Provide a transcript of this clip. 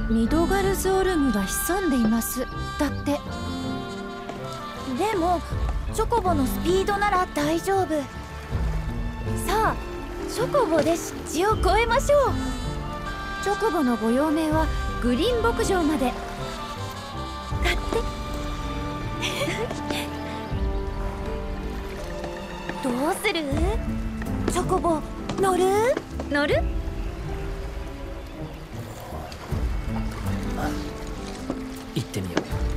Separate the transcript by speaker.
Speaker 1: ミドガルズオルムが潜んでいますだって。でもチョコボのスピードなら大丈夫。さあチョコボで湿地を越えましょう。チョコボのご用命はグリーン牧場まで。買ってどうする？チョコボ乗る？乗る？
Speaker 2: 行ってみよう。